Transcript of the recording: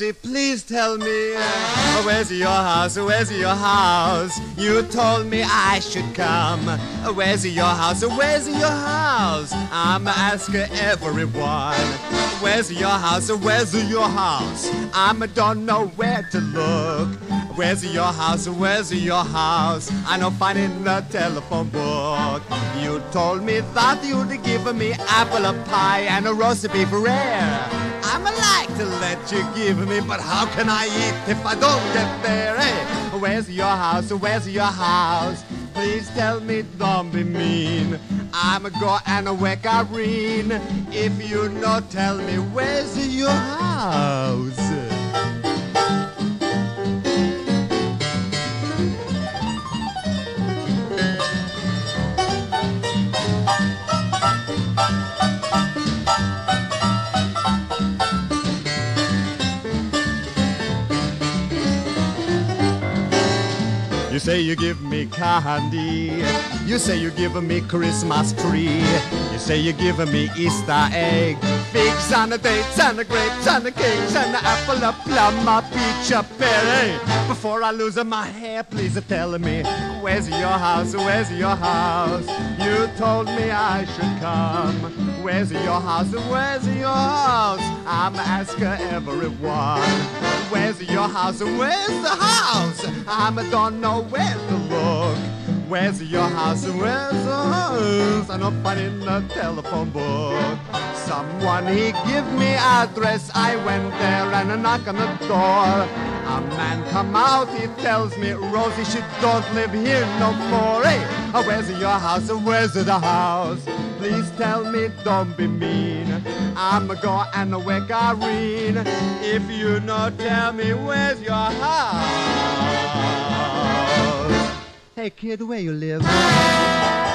Rosie, please tell me, where's your house? Where's your house? You told me I should come. Where's your house? Where's your house? I'm asking everyone. Where's your house? Where's your house? I don't know where to look. Where's your house? Where's your house? I don't find it in the telephone book. You told me that you'd give me apple pie and a roast beef rare. I'd like to let you give me, but how can I eat if I don't get there? Hey, where's your house? Where's your house? Please tell me, don't be mean. I'm go and wake Irene. If you not tell me, where's your house? You say you give me candy. You say you give me Christmas tree. You say you give me Easter egg. Figs and the dates and the grapes and the cakes and the apple, a plum, a peach, a pear. Hey, before I lose my hair, please tell me, where's your house? Where's your house? You told me I should come. Where's your house? Where's your house? I'm asking everyone. Where's your house? Where's the house? I don't know where to look. Where's your house? Where's the house? I don't find it in the telephone book. Someone he give me address. I went there and I knock on the door. A man come out, he tells me, Rosie, she don't live here no more. Hey, where's your house? Where's the house? Please tell me, don't be mean. I'm go and wake Irene. If you not tell me, where's your house? Hey kid, where you live?